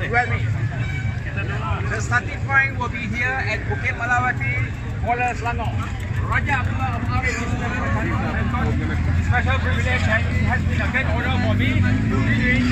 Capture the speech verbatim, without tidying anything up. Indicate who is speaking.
Speaker 1: Well, me. The starting point will be here at Bukit Malawati, Kuala Selangor. Raja Abdullah of Arif is the special privilege and it has been a great honor for me to be doing